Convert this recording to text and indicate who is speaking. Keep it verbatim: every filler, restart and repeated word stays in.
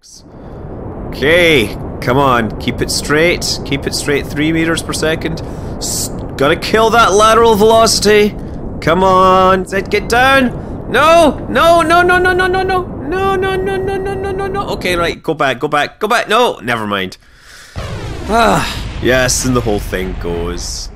Speaker 1: Okay, come on, keep it straight, keep it straight, three meters per second. S gotta kill that lateral velocity. Come on, Zed, get down. No, no, no, no, no, no, no, no, no, no, no, no, no, no, no, no. Okay, right, go back, go back, go back. No, never mind. Ah, yes, and the whole thing goes.